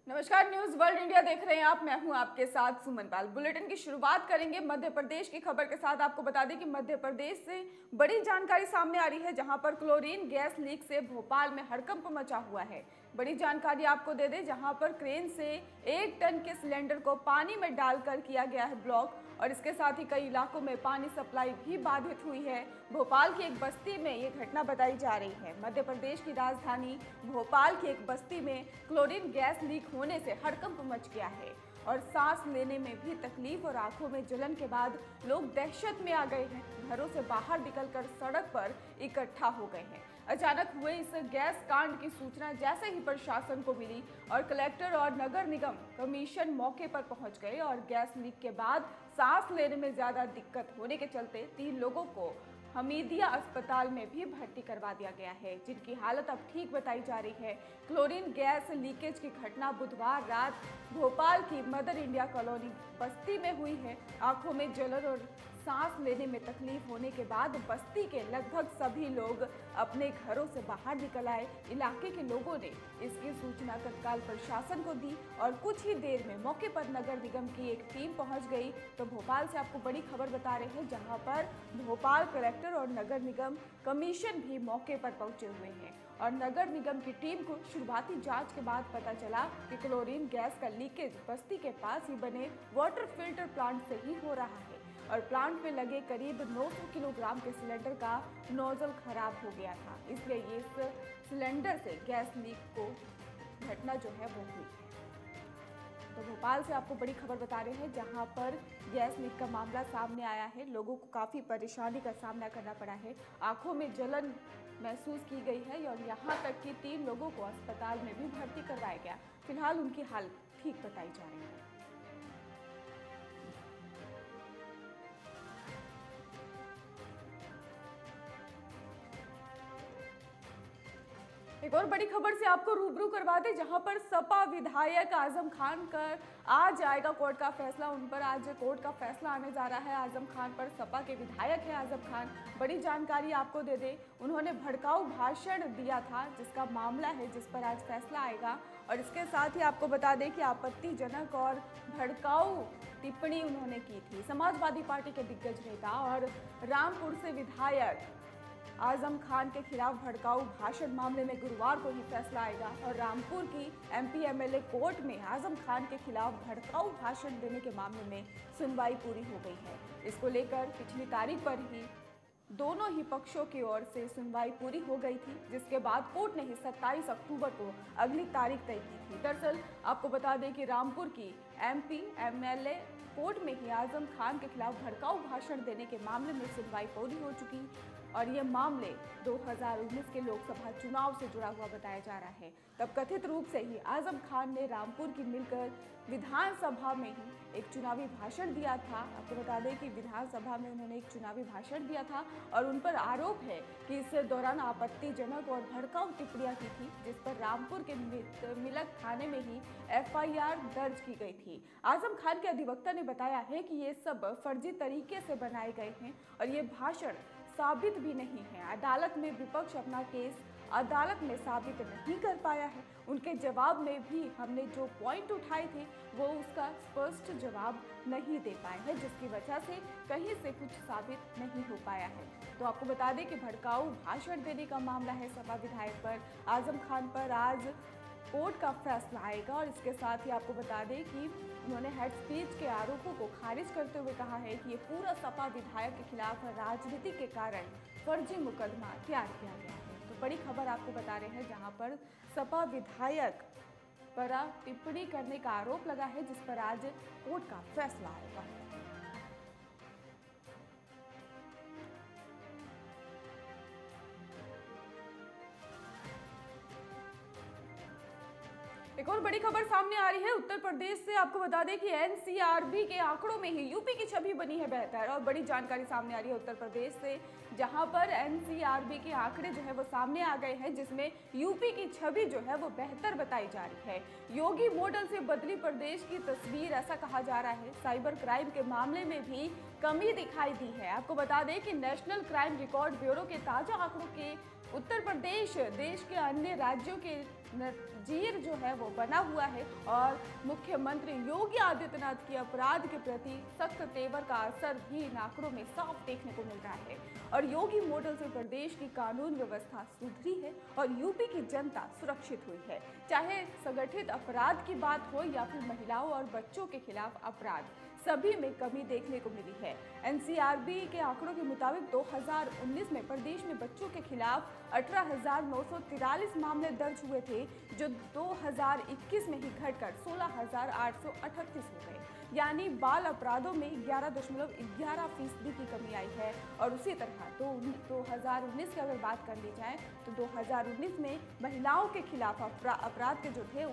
नमस्कार, news world India देख रहे हैं आप। मैं हूं आपके साथ सुमन पाल। बुलेटिन की शुरुआत करेंगे मध्य प्रदेश की खबर के साथ। आपको बता दें कि मध्य प्रदेश से बड़ी जानकारी सामने आ रही है, जहां पर क्लोरीन गैस लीक से भोपाल में हड़कंप मचा हुआ है। बड़ी जानकारी आपको दे दें, जहां पर क्रेन से 1 टन के सिलेंडर को पानी में डालकर किया गया है ब्लॉक, और इसके साथ ही कई इलाकों में पानी सप्लाई भी बाधित हुई है। भोपाल की एक बस्ती में ये घटना बताई जा रही है। मध्य प्रदेश की राजधानी भोपाल की एक बस्ती में क्लोरीन गैस लीक होने से हड़कंप मच गया है और सांस लेने में भी तकलीफ और आंखों में जलन के बाद लोग दहशत में आ गए हैं। घरों से बाहर निकलकर सड़क पर इकट्ठा हो गए हैं। अचानक हुए इस गैस कांड की सूचना जैसे ही प्रशासन को मिली और कलेक्टर और नगर निगम कमीशन मौके पर पहुंच गए, और गैस लीक के बाद सांस लेने में ज्यादा दिक्कत होने के चलते 3 लोगों को हमीदिया अस्पताल में भी भर्ती करवा दिया गया है, जिनकी हालत अब ठीक बताई जा रही है। क्लोरीन गैस लीकेज की घटना बुधवार रात भोपाल की मदर इंडिया कॉलोनी बस्ती में हुई है। आंखों में जलन और सांस लेने में तकलीफ होने के बाद बस्ती के लगभग सभी लोग अपने घरों से बाहर निकल आए। इलाके के लोगों ने इसकी सूचना तत्काल प्रशासन को दी और कुछ ही देर में मौके पर नगर निगम की एक टीम पहुंच गई। तो भोपाल से आपको बड़ी खबर बता रहे हैं, जहां पर भोपाल कलेक्टर और नगर निगम कमीशन भी मौके पर पहुंचे हुए हैं। और नगर निगम की टीम को शुरुआती जांच के बाद पता चला कि क्लोरीन गैस का लीकेज बस्ती के पास ही बने वाटर फिल्टर प्लांट से ही हो रहा है, और प्लांट में लगे करीब 900 किलोग्राम के सिलेंडर का नोजल खराब हो गया था। इसलिए इस सिलेंडर से गैस लीक को घटना जो है वो हुई है। तो भोपाल से आपको बड़ी खबर बता रहे हैं, जहां पर गैस लीक का मामला सामने आया है। लोगों को काफ़ी परेशानी का सामना करना पड़ा है। आंखों में जलन महसूस की गई है और यहां तक कि 3 लोगों को अस्पताल में भी भर्ती करवाया गया। फिलहाल उनकी हालत ठीक बताई जा रही है। एक और बड़ी खबर से आपको रूबरू करवा दें, जहां पर सपा विधायक आजम खान पर आज आएगा कोर्ट का फैसला। उन पर आज कोर्ट का फैसला आने जा रहा है। आजम खान पर, सपा के विधायक है आजम खान। बड़ी जानकारी आपको दे दें, उन्होंने भड़काऊ भाषण दिया था, जिसका मामला है, जिस पर आज फैसला आएगा। और इसके साथ ही आपको बता दें कि आपत्तिजनक और भड़काऊ टिप्पणी उन्होंने की थी। समाजवादी पार्टी के दिग्गज नेता और रामपुर से विधायक आजम खान के खिलाफ भड़काऊ भाषण मामले में गुरुवार को ही फैसला आएगा। और रामपुर की एमपी एमएलए कोर्ट में आजम खान के खिलाफ भड़काऊ भाषण देने के मामले में सुनवाई पूरी हो गई है। इसको लेकर पिछली तारीख पर ही दोनों ही पक्षों की ओर से सुनवाई पूरी हो गई थी, जिसके बाद कोर्ट ने ही 27 अक्टूबर को अगली तारीख तय की थी। दरअसल आपको बता दें कि रामपुर की एमपी एमएलए कोर्ट में ही आजम खान के खिलाफ भड़काऊ भाषण देने के मामले में सुनवाई पूरी हो चुकी, और ये मामले 2019 के लोकसभा चुनाव से जुड़ा हुआ बताया जा रहा है। तब कथित रूप से ही आजम खान ने रामपुर की मिलकर विधानसभा में ही एक चुनावी भाषण दिया था। आपको बता दें कि विधानसभा में उन्होंने एक चुनावी भाषण दिया था, और उन पर आरोप है कि इस दौरान आपत्तिजनक और भड़काऊ टिप्पणियां की थी, जिस पर रामपुर के मिलक थाने में ही FIR दर्ज की गई थी। आजम खान के अधिवक्ता ने बताया है कि ये सब फर्जी तरीके से बनाए गए हैं और ये भाषण साबित भी नहीं है। अदालत में विपक्ष अपना केस अदालत में साबित नहीं कर पाया है। उनके जवाब में भी हमने जो पॉइंट उठाए थे वो उसका स्पष्ट जवाब नहीं दे पाए हैं, जिसकी वजह से कहीं से कुछ साबित नहीं हो पाया है। तो आपको बता दें कि भड़काऊ भाषण देने का मामला है सपा विधायक पर, आजम खान पर आज कोर्ट का फैसला आएगा। और इसके साथ ही आपको बता दें कि उन्होंने हेड स्पीच के आरोपों को खारिज करते हुए कहा है कि ये पूरा सपा विधायक के खिलाफ राजनीति के कारण फर्जी मुकदमा तैयार किया गया है। तो बड़ी खबर आपको बता रहे हैं, जहां पर सपा विधायक पर टिप्पणी करने का आरोप लगा है, जिस पर आज कोर्ट का फैसला आएगा। एक और बड़ी खबर सामने आ रही है उत्तर प्रदेश से। आपको बता दें कि NCRB के आंकड़ों में ही यूपी की छवि बनी है बेहतर, और बड़ी जानकारी सामने आ रही है उत्तर प्रदेश से, जहां पर NCRB के आंकड़े जो है वो सामने आ गए हैं, जिसमें यूपी की छवि जो है वो बेहतर बताई जा रही है। योगी मॉडल से बदली प्रदेश की तस्वीर, ऐसा कहा जा रहा है। साइबर क्राइम के मामले में भी कमी दिखाई दी है। आपको बता दें कि नेशनल क्राइम रिकॉर्ड ब्यूरो के ताजा आंकड़ों के उत्तर प्रदेश देश के अन्य राज्यों के नजीर जो है वो बना हुआ है और मुख्यमंत्री योगी आदित्यनाथ की अपराध के प्रति सख्त तेवर का असर भी इन आंकड़ों में साफ देखने को मिल रहा है। और योगी मॉडल से प्रदेश की कानून व्यवस्था सुधरी है और यूपी की जनता सुरक्षित हुई है। चाहे संगठित अपराध की बात हो या फिर महिलाओं और बच्चों के खिलाफ अपराध, सभी में कमी देखने को मिली है। एनसीआरबी के आंकड़ों के मुताबिक 2019 में प्रदेश में बच्चों के खिलाफ 18,943 मामले दर्ज हुए थे, जो 2021 में ही घटकर 16,838 हो गए। यानी बाल अपराधों में 11.11% की कमी आई है। और उसी तरह 2019 की अगर बात कर ली जाए तो 2019 में महिलाओं के खिलाफ अपराध के जो थे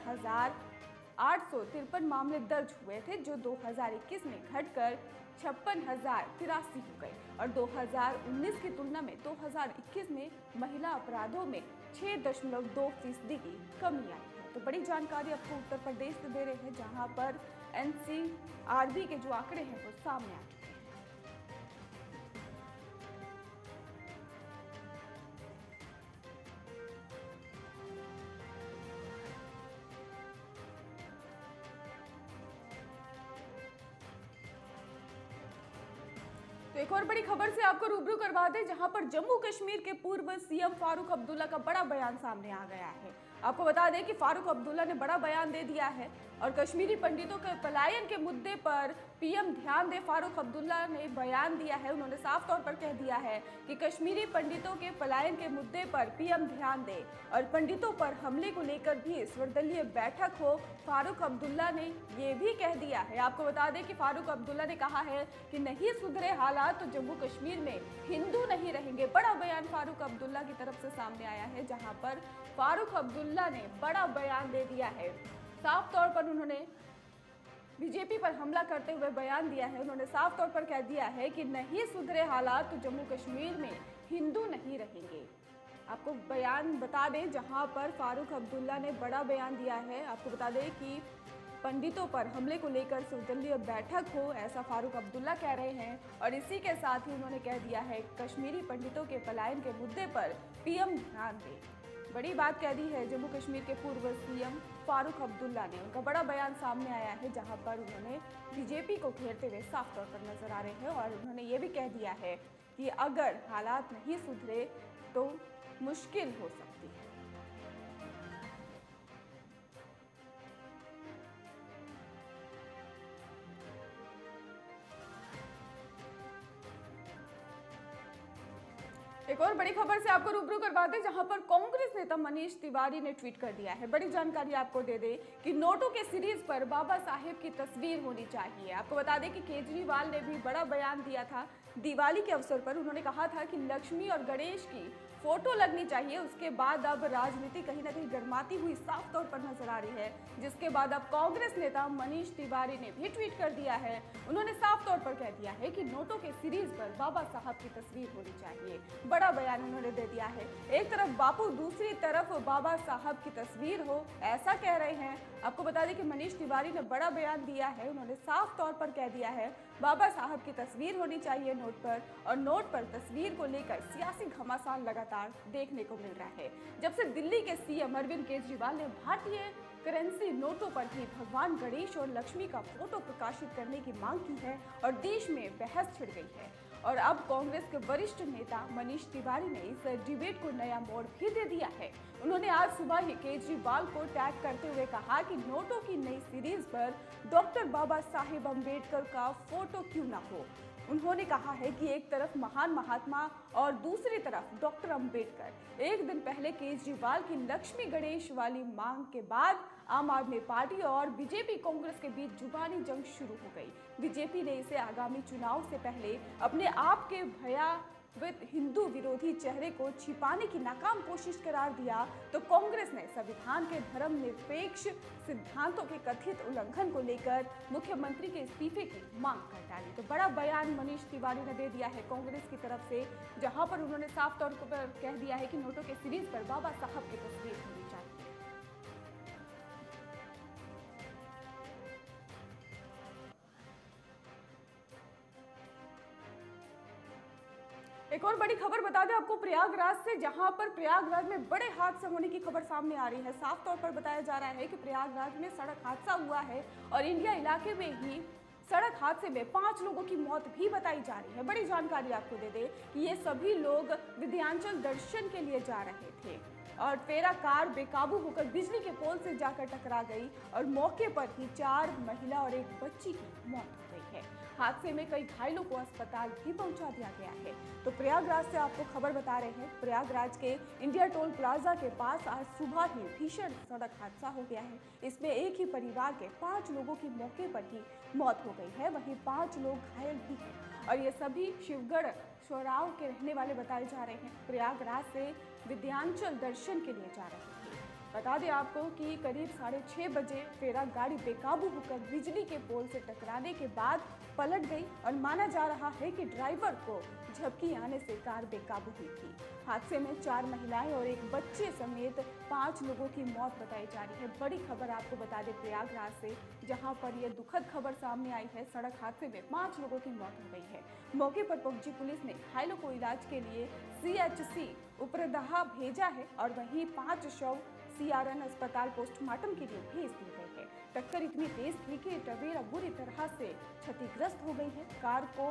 59,853 मामले दर्ज हुए थे, जो 2021 में घटकर 56,083 हो गए। और 2019 की तुलना में 2021 में महिला अपराधों में 6.2% की कमी आई है। तो बड़ी जानकारी आपको उत्तर प्रदेश से दे रहे हैं, जहां पर एनसीआरबी के जो आंकड़े हैं वो सामने आए हैं। तो एक और बड़ी खबर से आपको रूबरू करवा दें, जहां पर जम्मू कश्मीर के पूर्व सीएम फारूक अब्दुल्ला का बड़ा बयान सामने आ गया है। आपको बता दें कि फारूक अब्दुल्ला ने बड़ा बयान दे दिया है और कश्मीरी पंडितों के पलायन के मुद्दे पर पीएम ध्यान दे। फारूक अब्दुल्ला ने बयान दिया है, उन्होंने साफ तौर पर कह दिया है कि कश्मीरी पंडितों के पलायन के मुद्दे पर पीएम ध्यान दे और पंडितों पर हमले को लेकर भी सर्वदलीय बैठक हो। फारूक अब्दुल्ला ने ये भी कह दिया है, आपको बता दें कि फारूक अब्दुल्ला ने कहा है कि नहीं सुधरे हालात तो जम्मू कश्मीर में हिंदू नहीं रहेंगे। बड़ा बयान फारूक अब्दुल्ला की तरफ से सामने आया है, जहां पर फारूक अब्दुल्ला ने बड़ा बयान दे दिया है। साफ तौर पर उन्होंने बीजेपी पर हमला करते हुए बयान दिया है। उन्होंने साफ तौर पर कह दिया है कि नहीं सुधरे हालात तो जम्मू कश्मीर में हिंदू नहीं रहेंगे। आपको बयान बता दें, जहां पर फारूक अब्दुल्ला ने बड़ा बयान दिया है। आपको बता दें कि पंडितों पर हमले को लेकर सर्वदलीय बैठक हो, ऐसा फारूक अब्दुल्ला कह रहे हैं। और इसी के साथ ही उन्होंने कह दिया है कश्मीरी पंडितों के पलायन के मुद्दे पर पीएम ध्यान दे। बड़ी बात कह दी है जम्मू कश्मीर के पूर्व सीएम फारूक अब्दुल्ला ने। उनका बड़ा बयान सामने आया है, जहां पर उन्होंने बीजेपी को घेरते हुए साफ तौर पर नजर आ रहे हैं और उन्होंने ये भी कह दिया है कि अगर हालात नहीं सुधरे तो मुश्किल हो सकती है। एक और बड़ी खबर से आपको रूबरू करवाते हैं, जहां पर कांग्रेस नेता मनीष तिवारी ने ट्वीट कर दिया है। बड़ी जानकारी आपको दे दें कि नोटों के सीरीज पर बाबा साहेब की तस्वीर होनी चाहिए। आपको बता दें कि केजरीवाल ने भी बड़ा बयान दिया था दिवाली के अवसर पर। उन्होंने कहा था कि लक्ष्मी और गणेश की फोटो लगनी चाहिए। उसके बाद अब राजनीति कहीं ना कहीं गर्माती हुई साफ तौर पर नजर आ रही है, जिसके बाद अब कांग्रेस नेता मनीष तिवारी ने भी ट्वीट कर दिया है। उन्होंने साफ तौर पर कह दिया है कि नोटों के सीरीज पर बाबा साहब की तस्वीर होनी चाहिए। बड़ा बयान उन्होंने दे दिया है। एक तरफ बापू, दूसरी तरफ बाबा साहब की तस्वीर हो, ऐसा कह रहे हैं। आपको बता दें कि मनीष तिवारी ने बड़ा बयान दिया है। उन्होंने साफ तौर पर कह दिया है बाबा साहब की तस्वीर होनी चाहिए नोट पर, और नोट पर तस्वीर को लेकर सियासी घमासान लगातार देखने को मिल रहा है। जब से दिल्ली के सीएम अरविंद केजरीवाल ने भारतीय करेंसी नोटों पर भी भगवान गणेश और लक्ष्मी का फोटो प्रकाशित करने की मांग की है और देश में बहस छिड़ गई है। और अब कांग्रेस के वरिष्ठ नेता मनीष तिवारी ने इस डिबेट को नया मोड़ भी दे दिया है। उन्होंने आज सुबह ही केजरीवाल को टैग करते हुए कहा कि नोटों की नई सीरीज पर डॉक्टर बाबा साहेब अम्बेडकर का फोटो क्यों ना हो। उन्होंने कहा है कि एक तरफ महान महात्मा और दूसरी तरफ डॉक्टर अंबेडकर। एक दिन पहले केजरीवाल की लक्ष्मी गणेश वाली मांग के बाद आम आदमी पार्टी और बीजेपी कांग्रेस के बीच जुबानी जंग शुरू हो गई। बीजेपी ने इसे आगामी चुनाव से पहले अपने आप के भयावह हिंदू विरोधी चेहरे को छिपाने की नाकाम कोशिश करार दिया, तो कांग्रेस ने संविधान के धर्मनिरपेक्ष सिद्धांतों के कथित उल्लंघन को लेकर मुख्यमंत्री के इस्तीफे की मांग कर डाली। तो बड़ा बयान मनीष तिवारी ने दे दिया है कांग्रेस की तरफ से, जहां पर उन्होंने साफ तौर पर कह दिया है कि नोटों के सीरीज पर बाबा साहब की तस्वीर होनी चाहिए। एक एक और बड़ी खबर बता दें आपको प्रयागराज से, जहां पर प्रयागराज में बड़े हादसे होने की खबर सामने आ रही है। साफ तौर पर बताया जा रहा है कि प्रयागराज में सड़क हादसा हुआ है और इंडिया इलाके में ही सड़क हादसे में 5 लोगों की मौत भी बताई जा रही है। बड़ी जानकारी आपको दे दें कि ये सभी लोग विंध्याचल दर्शन के लिए जा रहे थे और फेरा कार बेकाबू होकर बिजली के पोल से जाकर टकरा गई और मौके पर ही 4 महिला और एक बच्ची की मौत हो गई है। हादसे में कई घायलों को अस्पताल भी पहुंचा दिया गया है। तो प्रयागराज से आपको खबर बता रहे हैं, प्रयागराज के इंडिया टोल प्लाजा के पास आज सुबह ही भीषण सड़क हादसा हो गया है। इसमें एक ही परिवार के 5 लोगों की मौके पर ही मौत हो गई है, वहीं 5 लोग घायल भी हैं और ये सभी शिवगढ़ चौराव के रहने वाले बताए जा रहे हैं। प्रयागराज से विंध्याचल दर्शन के लिए जा रहे थे। बता दें आपको कि करीब 6:30 बजे फेरा गाड़ी बेकाबू होकर बिजली के पोल से टकराने के बाद पलट गई और माना जा रहा है कि ड्राइवर को झपकी आने से कार बेकाबू हुई थी। हादसे में 4 महिलाएं और एक बच्चे समेत 5 लोगों की मौत बताई जा रही है। बड़ी खबर आपको बता दें प्रयागराज से, जहां पर यह दुखद खबर सामने आई है। सड़क हादसे में 5 लोगों की मौत हो गई है। मौके पर पहुंची पुलिस ने घायलों को इलाज के लिए CHC उपरदहा भेजा है और वहीं 5 शव CRN अस्पताल पोस्टमार्टम के लिए भेज दिए गए हैं। टक्कर इतनी तेज थी कि टवेरा बुरी तरह से क्षतिग्रस्त हो गई है। कार को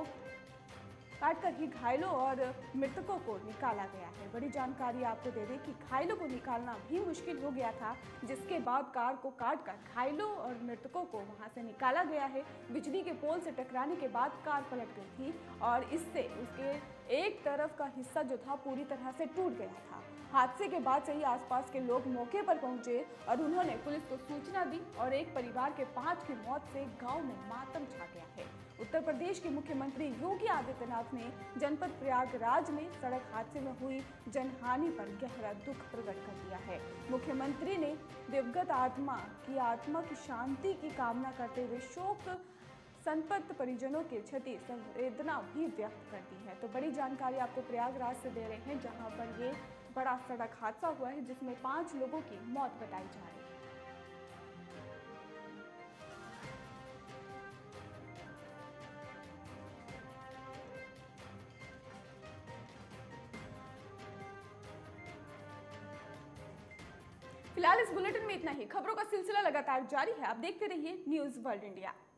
काटकर ही घायलों और मृतकों को निकाला गया है। बड़ी जानकारी आपको दे दें कि घायलों को निकालना भी मुश्किल हो गया था, जिसके बाद कार को काटकर घायलों और मृतकों को वहां से निकाला गया है। बिजली के पोल से टकराने के बाद कार पलट गई थी और इससे उसके एक तरफ का हिस्सा जो था पूरी तरह से टूट गया था। हादसे के बाद से ही आसपास के लोग मौके पर पहुंचे और उन्होंने पुलिस को सूचना दी और एक परिवार के 5 की मौत से गांव में मातम छा गया है। उत्तर प्रदेश के मुख्यमंत्री योगी आदित्यनाथ ने जनपद प्रयागराज में सड़क हादसे में हुई जनहानि पर गहरा दुख प्रकट कर दिया है। मुख्यमंत्री ने दिवंगत आत्मा की शांति की कामना करते हुए शोक संतप्त परिजनों के क्षति संवेदना भी व्यक्त कर दी है। तो बड़ी जानकारी आपको प्रयागराज से दे रहे हैं, जहां पर ये बड़ा सड़क हादसा हुआ है जिसमें 5 लोगों की मौत बताई जा रही है। फिलहाल इस बुलेटिन में इतना ही। खबरों का सिलसिला लगातार जारी है, आप देखते रहिए न्यूज़ वर्ल्ड इंडिया।